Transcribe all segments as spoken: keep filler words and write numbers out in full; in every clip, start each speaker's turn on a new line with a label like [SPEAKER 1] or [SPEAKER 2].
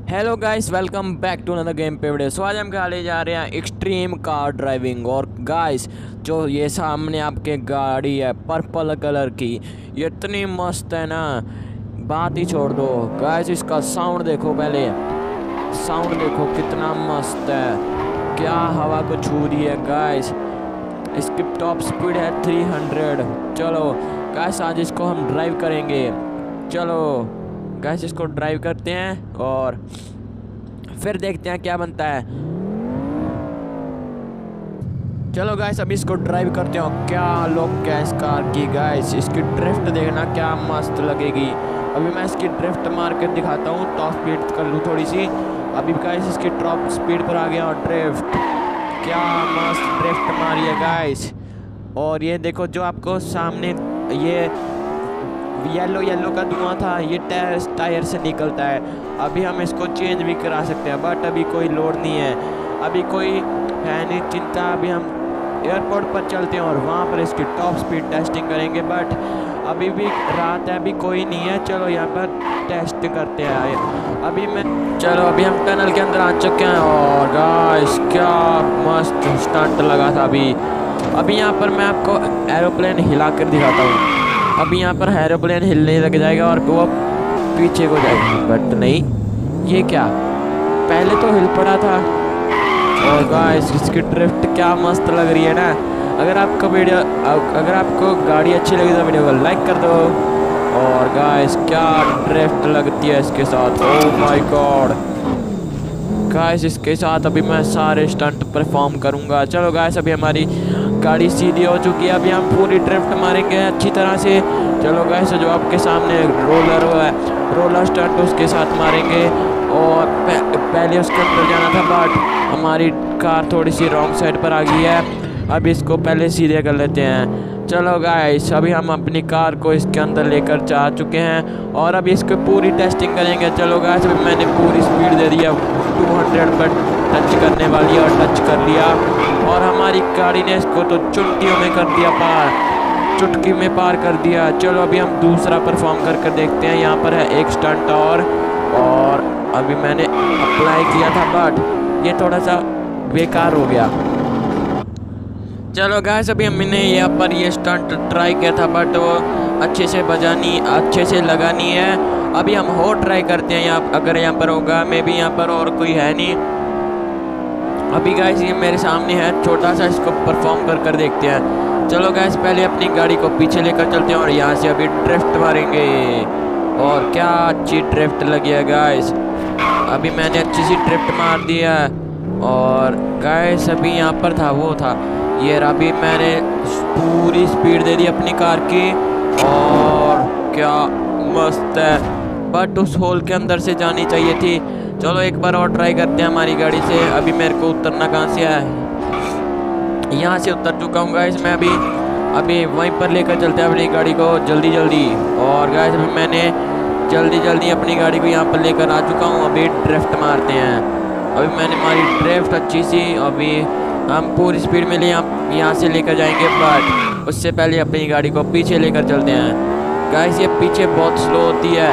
[SPEAKER 1] Hello guys, welcome back to another gameplay video. So आज हम खेलने जा रहे हैं एक्सट्रीम कार ड्राइविंग। और गाइस, जो ये सामने आपके गाड़ी है पर्पल कलर की, ये इतनी मस्त है ना, बात ही छोड़ दो। गाइस, इसका साउंड देखो, पहले साउंड देखो कितना मस्त है, क्या हवा को छू रही है। गाइस, इसकी टॉप स्पीड है थ्री हंड्रेड। चलो गाइस, आज इसको हम ड्राइव करेंगे। चलो गाइस, इसको ड्राइव करते हैं और फिर देखते हैं क्या बनता है। चलो गाइस, अभी इसको ड्राइव करते हो। क्या लुक है इस कार की। गाइस, इसकी ड्रिफ्ट देखना क्या मस्त लगेगी। अभी मैं इसकी ड्रिफ्ट मार कर दिखाता हूँ। टॉप स्पीड कर लूँ थोड़ी सी। अभी गाइस इसकी टॉप स्पीड पर आ गया और ड्रिफ्ट, क्या मस्त ड्रिफ्ट मारी है गाइस। और ये देखो, जो आपको सामने ये येलो येलो का धुआं था, ये टायर टायर से निकलता है। अभी हम इसको चेंज भी करा सकते हैं, बट अभी कोई लोड नहीं है, अभी कोई है नहीं चिंता। अभी हम एयरपोर्ट पर चलते हैं और वहाँ पर इसकी टॉप स्पीड टेस्टिंग करेंगे। बट अभी भी रात है, अभी कोई नहीं है। चलो यहाँ पर टेस्ट करते हैं अभी मैं। चलो अभी हम टनल के अंदर आ चुके हैं और गाइस, क्या मस्त स्टंट लगा था अभी। अभी यहाँ पर मैं आपको एरोप्लेन हिला कर दिखाता हूँ। अभी यहाँ पर एरोप्लेन हिलने लग जाएगा और वो पीछे को जाएगा, बट नहीं, ये क्या, पहले तो हिल पड़ा था। और गाइस, इसकी ड्रिफ्ट क्या मस्त लग रही है ना। अगर आपको वीडियो अगर आपको गाड़ी अच्छी लगी तो वीडियो को लाइक कर दो। और गाइस, क्या ड्रिफ्ट लगती है इसके साथ, ओह माय गॉड। गाइस, इसके साथ अभी मैं सारे स्टंट परफॉर्म करूंगा। चलो गाइस, अभी हमारी गाड़ी सीधी हो चुकी है। अभी हम पूरी ड्रिफ्ट मारेंगे अच्छी तरह से। चलो गाइस, जो आपके सामने रोलर है, रोलर स्टंट उसके साथ मारेंगे। और पहले उसके अंदर जाना था, बट हमारी कार थोड़ी सी रॉन्ग साइड पर आ गई है। अब इसको पहले सीधे कर लेते हैं। चलो गाइस, अभी हम अपनी कार को इसके अंदर लेकर जा चुके हैं और अभी इसको पूरी टेस्टिंग करेंगे। चलो गाइस, अभी मैंने पूरी स्पीड दे दी है, टू हंड्रेड पर टच करने वाली है और टच कर लिया। और हमारी गाड़ी ने इसको तो चुटकियों में कर दिया पार, चुटकी में पार कर दिया। चलो अभी हम दूसरा परफॉर्म कर कर देखते हैं। यहाँ पर है एक स्टंट और और अभी मैंने अप्लाई किया था, बट ये थोड़ा सा बेकार हो गया। चलो गाइस, अभी हमने यहाँ पर ये स्टंट ट्राई किया था, बट वो अच्छे से बजानी अच्छे से लगा नहीं है। अभी हम हो ट्राई करते हैं यहाँ, अगर यहाँ पर होगा। मे भी यहाँ पर और कोई है नहीं। अभी गाइस, ये मेरे सामने है छोटा सा, इसको परफॉर्म कर कर देखते हैं। चलो गाइस, पहले अपनी गाड़ी को पीछे लेकर चलते हैं और यहाँ से अभी ड्रिफ्ट मारेंगे। और क्या अच्छी ड्रिफ्ट लगी है गाइस। अभी मैंने अच्छी सी ड्रिफ्ट मार दिया। और गाइस, अभी यहाँ पर था, वो था ये। अभी मैंने पूरी स्पीड दे दी अपनी कार की और क्या मस्त है, बट उस होल के अंदर से जानी चाहिए थी। चलो एक बार और ट्राई करते हैं हमारी गाड़ी से। अभी मेरे को उतरना कहाँ से है, यहाँ से उतर चुका हूँ गाइस मैं। अभी अभी वहीं पर लेकर चलते हैं अपनी गाड़ी को जल्दी जल्दी। और गाइस, अभी मैंने जल्दी जल्दी अपनी गाड़ी को यहाँ पर लेकर आ चुका हूँ। अभी ड्रिफ्ट मारते हैं। अभी मैंने मारी ड्रिफ्ट अच्छी सी। अभी हम पूरी स्पीड में ले यहाँ से लेकर जाएंगे, बट उससे पहले अपनी गाड़ी को पीछे लेकर चलते हैं। गाइस, ये पीछे बहुत स्लो होती है।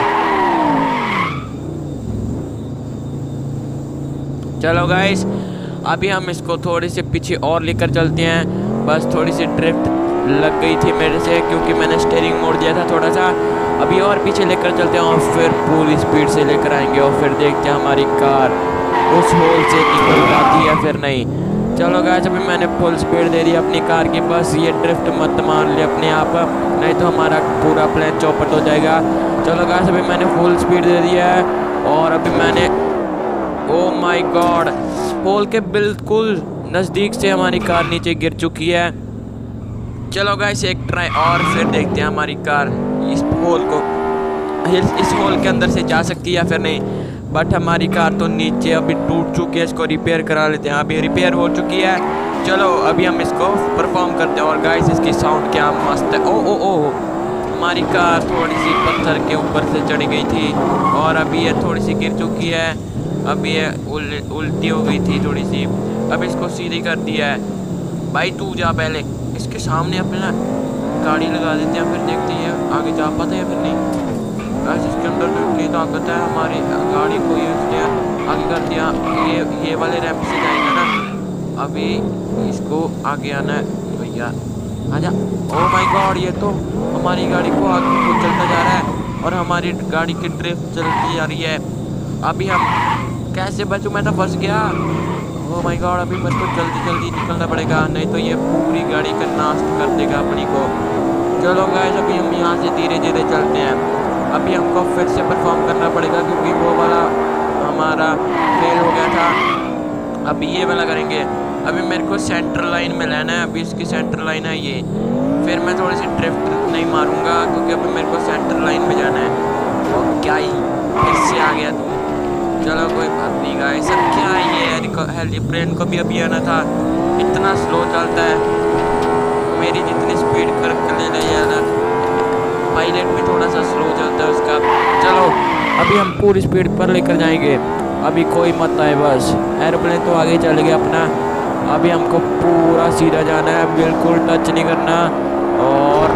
[SPEAKER 1] चलो गाइस, अभी हम इसको थोड़ी सी पीछे और लेकर चलते हैं। बस थोड़ी सी ड्रिफ्ट लग गई थी मेरे से, क्योंकि मैंने स्टीयरिंग मोड़ दिया था थोड़ा सा। अभी और पीछे लेकर चलते हैं और फिर पूरी स्पीड से लेकर आएंगे और फिर देखते हैं हमारी कार उस होल से निकल जाती है फिर नहीं। चलो गाइस, अभी मैंने फुल स्पीड दे दी अपनी कार की। बस ये ड्रिफ्ट मत मार ले अपने आप, नहीं तो हमारा पूरा प्लान चौपट हो जाएगा। चलो गाइस, अभी मैंने फुल स्पीड दे दी है और अभी मैंने, ओह माय गॉड, होल के बिल्कुल नज़दीक से हमारी कार नीचे गिर चुकी है। चलो गाइस, एक ट्राई और फिर देखते हैं हमारी कार इस होल को इस होल के अंदर से जा सकती है या फिर नहीं। बट हमारी कार तो नीचे अभी टूट चुकी है, इसको रिपेयर करा लेते हैं। अभी रिपेयर हो चुकी है। चलो अभी हम इसको परफॉर्म करते हैं। और गाइस, इसकी साउंड क्या मस्त है। ओ ओ ओ हमारी कार थोड़ी सी पत्थर के ऊपर से चढ़ गई थी और अभी ये थोड़ी सी गिर चुकी है। अभी ये उल, उल्टी हो गई थी थोड़ी सी। अब इसको सीधी कर दिया है। भाई तू जा, पहले इसके सामने अपना गाड़ी लगा देते हैं, फिर देखते हैं आगे जा पाते हैं फिर नहीं। गाइस इसके अंदर तो इतनी ताकत है, हमारी गाड़ी को ये उसने आगे कर दिया। ये ये वाले रैंप से जाएगा ना, अभी इसको आगे आना है भैया, आजा। ओह माय गॉड, ये तो हमारी गाड़ी को आगे को चलता जा रहा है और हमारी गाड़ी की ड्रिफ्ट चलती जा रही है। अभी हम कैसे बचूं, मैं तो फंस गया। ओह माय गॉड, अभी मेरे को जल्दी जल्दी निकलना पड़ेगा, नहीं तो ये पूरी गाड़ी का नाश कर देगा अपनी को। चलो गाइस अभी हम यहाँ से धीरे धीरे चलते हैं। अभी हमको फिर से परफॉर्म करना पड़ेगा क्योंकि वो वाला हमारा फेल हो गया था। अभी ये वाला करेंगे। अभी मेरे को सेंटर लाइन में लेना है, अभी इसकी सेंटर लाइन है ये। फिर मैं थोड़ी सी ड्रिफ्ट नहीं मारूंगा क्योंकि अभी मेरे को सेंटर लाइन में जाना है। और क्या ही फिर से आ गया तू, चलो कोई बात नहीं गाइस। सब क्या है ये हेलीप्लेन को भी अभी आना था, इतना स्लो चलता है, मेरी जितनी स्पीड कर ले ले जाना, पायलट भी थोड़ा सा स्लो चलता है उसका। चलो अभी हम पूरी स्पीड पर लेकर जाएंगे, अभी कोई मत आए बस। एरोप्लेन तो आगे चल गया अपना, अभी हमको पूरा सीधा जाना है, बिल्कुल टच नहीं करना। और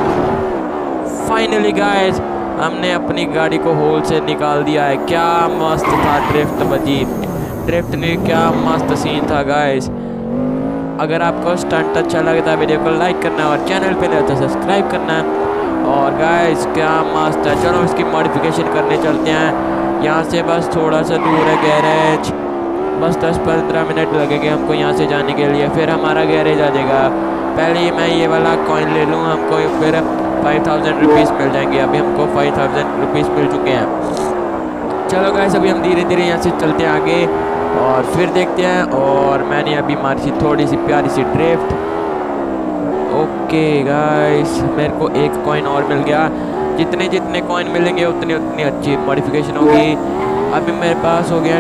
[SPEAKER 1] फाइनली गाइस हमने अपनी गाड़ी को होल से निकाल दिया है। क्या मस्त था ड्रिफ्ट बजी, ड्रिफ्ट ने क्या मस्त सीन था गाइस। अगर आपको स्टंट अच्छा लगता है वीडियो को लाइक करना और चैनल पे नए तो सब्सक्राइब करना। और गाइस क्या मस्त है, चलो इसकी मॉडिफिकेशन करने चलते हैं। यहाँ से बस थोड़ा सा दूर है गैरेज, बस दस पंद्रह मिनट लगेंगे हमको यहाँ से जाने के लिए, फिर हमारा गैरेज आ जाएगा। पहले मैं ये वाला कॉइन ले लूँ, हमको फिर फाइव थाउजेंड रुपीज़ मिल जाएंगे। अभी हमको फाइव थाउजेंड रुपीज़ मिल चुके हैं। चलो गाइस अभी हम धीरे धीरे यहाँ से चलते हैं आगे और फिर देखते हैं। और मैंने अभी मारी सी थोड़ी सी प्यारी सी ड्रिफ्ट। ओके गाइस मेरे को एक कॉइन और मिल गया, जितने जितने कॉइन मिलेंगे उतनी उतनी अच्छी मॉडिफिकेशन होगी। अभी मेरे पास हो गया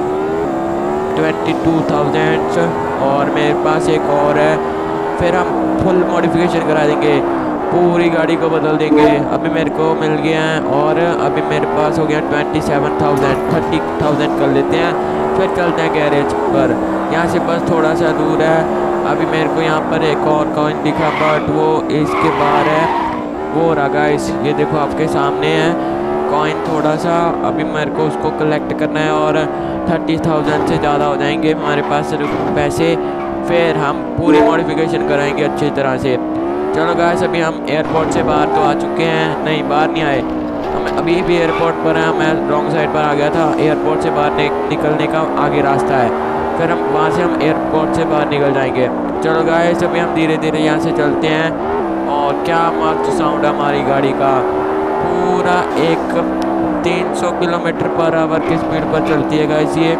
[SPEAKER 1] ट्वेंटी टू थाउजेंड और मेरे पास एक और है, फिर हम फुल मॉडिफिकेशन करा देंगे, पूरी गाड़ी को बदल देंगे। अभी मेरे को मिल गया है और अभी मेरे पास हो गया twenty seven thousand, thirty thousand कर लेते हैं, फिर चलते हैं गैरेज पर। यहाँ से बस थोड़ा सा दूर है। अभी मेरे को यहाँ पर एक और कॉइन दिखा बट वो इसके बाहर है, वो रहा गाइस, ये देखो आपके सामने है कॉइन थोड़ा सा। अभी मेरे को उसको कलेक्ट करना है और थर्टी थाउजेंड से ज़्यादा हो जाएंगे हमारे पास पैसे, फिर हम पूरी मॉडिफिकेशन कराएंगे अच्छी तरह से। चलो गाइस अभी हम एयरपोर्ट से बाहर तो आ चुके हैं, नहीं बाहर नहीं आए, हम अभी भी एयरपोर्ट पर हैं। मैं रॉन्ग साइड पर आ गया था, एयरपोर्ट से बाहर निकलने का आगे रास्ता है, फिर हम वहाँ से हम एयरपोर्ट से बाहर निकल जाएंगे। चलो गाइस अभी हम धीरे धीरे यहाँ से चलते हैं। और क्या मस्त साउंड है हमारी गाड़ी का, पूरा एक तीन सौ किलोमीटर पर आवर की स्पीड पर चलती है गाइस ये।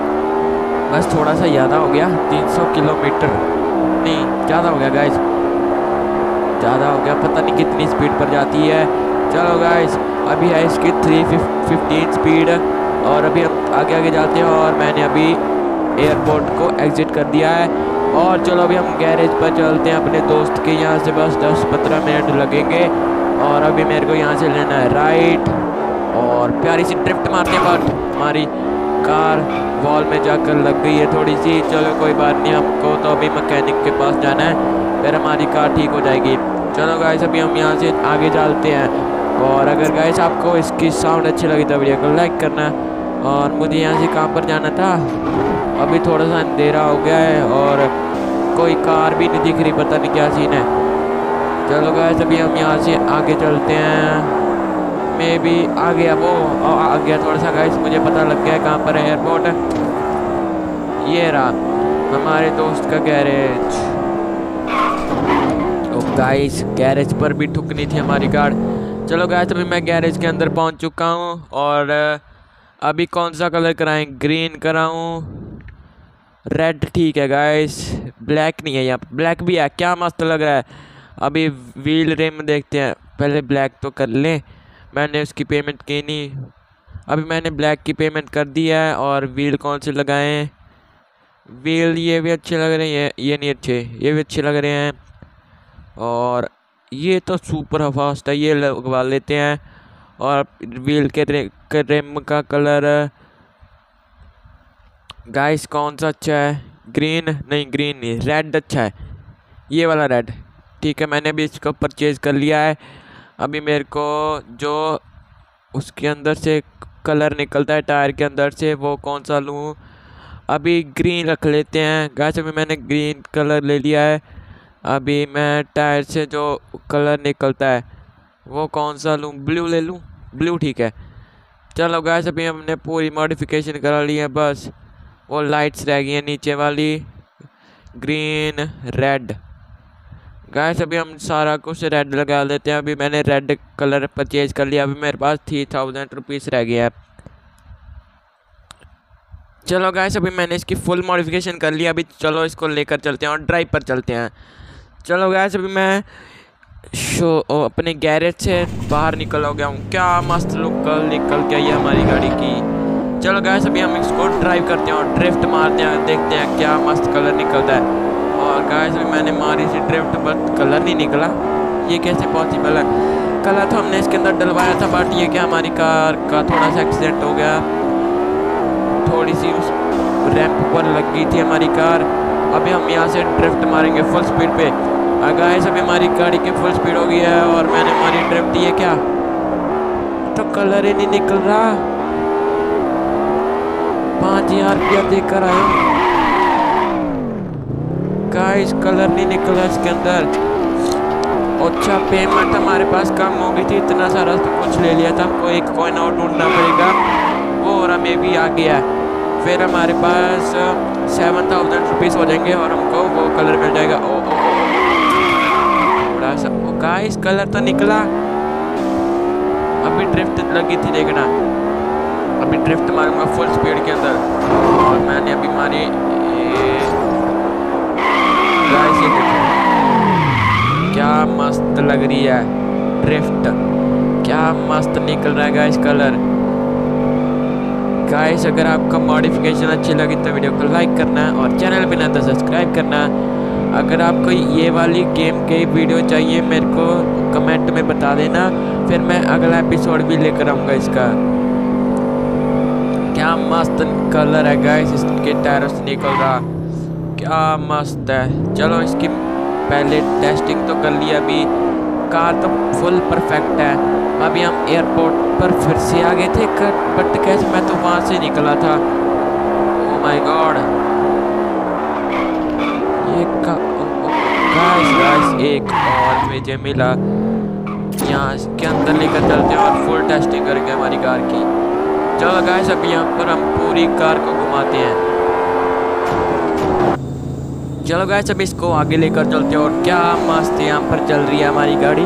[SPEAKER 1] बस थोड़ा सा ज़्यादा हो गया, तीन सौ किलोमीटर नहीं ज़्यादा हो गया गाइस, ज़्यादा हो गया, पता नहीं कितनी स्पीड पर जाती है। चलो गाइस अभी है इसकी थ्री फिफ्टीन स्पीड और अभी हम आगे आगे जाते हैं। और मैंने अभी एयरपोर्ट को एग्जिट कर दिया है और चलो अभी हम गैरेज पर चलते हैं अपने दोस्त के यहाँ से, बस दस पंद्रह मिनट लगेंगे। और अभी मेरे को यहाँ से लेना है राइट और प्यारी सी ड्रिफ्ट मारने पर हमारी कार वॉल में जाकर लग गई है थोड़ी सी। चलो कोई बात नहीं, हमको तो अभी मैकेनिक के पास जाना है, फिर हमारी कार ठीक हो जाएगी। चलो गाइस अभी हम यहाँ से आगे चलते हैं। और अगर गाइस आपको इसकी साउंड अच्छी लगी तो वीडियो को लाइक करना। और मुझे यहाँ से कहाँ पर जाना था, अभी थोड़ा सा अंधेरा हो गया है और कोई कार भी नहीं दिख रही, पता नहीं क्या सीन है। चलो गाइस अभी हम यहाँ से आगे चलते हैं, मे भी आ गया वो आ गया थोड़ा सा गाइस, मुझे पता लग गया है कहाँ पर है एयरपोर्ट। ये रहा हमारे दोस्त का गैरेज। ओ गाइस गैरेज पर भी ठुकनी थी हमारी कार। चलो गाइस अभी मैं गैरेज के अंदर पहुंच चुका हूं और अभी कौन सा कलर कराएं, ग्रीन कराऊं, रेड ठीक है गाइस, ब्लैक नहीं है, यहाँ ब्लैक भी है, क्या मस्त लग रहा है। अभी व्हील रिम देखते हैं, पहले ब्लैक तो कर लें, मैंने उसकी पेमेंट की नहीं, अभी मैंने ब्लैक की पेमेंट कर दी है। और व्हील कौन से लगाएं, व्हील ये भी अच्छे लग रहे हैं, ये नहीं अच्छे, ये भी अच्छे लग रहे हैं। और ये तो सुपर फास्ट है, ये लगवा लेते हैं। और व्हील के रिम का कलर गाइस कौन सा अच्छा है, ग्रीन नहीं, ग्रीन नहीं, रेड अच्छा है, ये वाला रेड ठीक है। मैंने भी इसको परचेज़ कर लिया है। अभी मेरे को जो उसके अंदर से कलर निकलता है टायर के अंदर से, वो कौन सा लूँ? अभी ग्रीन रख लेते हैं गाइस। अभी मैंने ग्रीन कलर ले लिया है। अभी मैं टायर से जो कलर निकलता है वो कौन सा लूँ? ब्लू ले लूँ? ब्लू ठीक है। चलो गाइस अभी हमने पूरी मॉडिफिकेशन करा ली है, बस वो लाइट्स रह गई हैं नीचे वाली, ग्रीन रेड। गाइस अभी हम सारा कुछ रेड लगा लेते हैं। अभी मैंने रेड कलर परचेज कर लिया। अभी मेरे पास थ्री थाउजेंड रुपीज़ रह गया है। चलो गाइस अभी मैंने इसकी फुल मॉडिफिकेशन कर लिया। अभी चलो इसको लेकर चलते हैं और ड्राइव पर चलते हैं। चलो गाइस अभी मैं शो अपने गैरेज से बाहर निकल हो गया हूँ। क्या मस्त लुक निकल के आई है हमारी गाड़ी की। चलो गाइस अभी हम इसको ड्राइव करते हैं और ड्रिफ्ट मारते हैं, देखते हैं क्या मस्त कलर निकलता है। और गाइस अभी मैंने मारी सी ड्रिफ्ट बट कलर नहीं निकला, ये कैसे पॉसिबल है? कलर तो हमने इसके अंदर डलवाया था बट ये क्या हमारी कार का थोड़ा सा एक्सीडेंट हो गया, थोड़ी सी उस रैंप पर लग गई थी हमारी कार। अभी हम यहाँ से ड्रिफ्ट मारेंगे फुल स्पीड पे। गाइस अभी हमारी गाड़ी की फुल स्पीड हो गई है और मैंने हमारी ड्रिफ्ट दी है। क्या तो कलर ही नहीं निकल रहा। पाँच हजार रुपया देकर आए गाइस, कलर नहीं निकल रहा इसके अंदर। अच्छा पेमेंट हमारे पास कम हो गई थी, इतना सारा तो कुछ ले लिया था, हमको एक कॉइन और ढूंढना पड़ेगा, वो और हमें भी आ गया है। फिर हमारे पास सेवन थाउजेंड रुपीज़ हो जाएंगे और हमको वो कलर मिल जाएगा। ओ ओ थोड़ा सा ओ गाइस कलर तो निकला। अभी ड्रिफ्ट लगी थी देखना, अभी ड्रिफ्ट मारूंगा फुल स्पीड के अंदर। और मैंने अभी मारी गाइस, ये देखो क्या मस्त लग रही है ड्रिफ्ट, क्या मस्त निकल रहा है गाइस कलर। गाइस अगर आपका मॉडिफिकेशन अच्छी लगी तो वीडियो को लाइक करना है और चैनल पे ना तो सब्सक्राइब करना। अगर आपको ये वाली गेम के वीडियो चाहिए मेरे को कमेंट में बता देना, फिर मैं अगला एपिसोड भी लेकर आऊँगा इसका। क्या मस्त कलर है गाइस, इसके टायरों से निकल रहा, क्या मस्त है। चलो इसकी पहले टेस्टिंग तो कर लिया, अभी कार तो फुल परफेक्ट है। अभी हम एयरपोर्ट पर फिर से आ गए थे बट कैसे मैं तो वहाँ से निकला था। ओह माय गॉड, ये का गाइस गाइस एक और मुझे मिला। यहाँ इसके अंदर लेकर चलते हैं और फुल टेस्टिंग करेंगे हमारी कार की। चलो गाइस अभी यहाँ पर हम पूरी कार को घुमाते हैं। चलो गाइस अभी इसको आगे लेकर चलते हैं और क्या मस्त यहाँ पर चल रही है हमारी गाड़ी।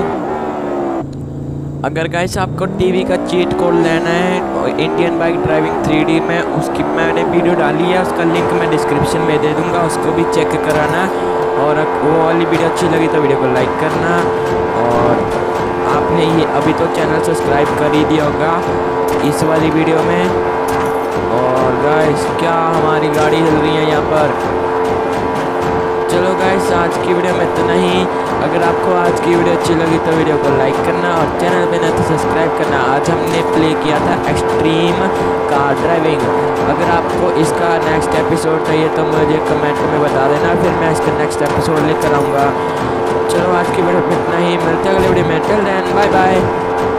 [SPEAKER 1] अगर गाइस आपको टीवी का चीट कोड लेना है और Indian bike driving three D में, उसकी मैंने वीडियो डाली है, उसका लिंक मैं डिस्क्रिप्शन में दे दूंगा, उसको भी चेक कराना। और वो वाली वीडियो अच्छी लगी तो वीडियो को लाइक करना। और आपने ये अभी तो चैनल सब्सक्राइब कर ही दिया होगा इस वाली वीडियो में। और गाइस क्या हमारी गाड़ी हिल रही है यहाँ पर। चलो गाइस आज की वीडियो में इतना ही। अगर आपको आज की वीडियो अच्छी लगी तो वीडियो को लाइक करना और चैनल पे ना तो सब्सक्राइब करना। आज हमने प्ले किया था एक्सट्रीम कार ड्राइविंग। अगर आपको इसका नेक्स्ट एपिसोड चाहिए तो मुझे कमेंट में बता देना, फिर मैं इसका नेक्स्ट एपिसोड लेकर आऊँगा। चलो आज की वीडियो में इतना ही, मिलते हैं अगले वीडियो में। Till then bye bye.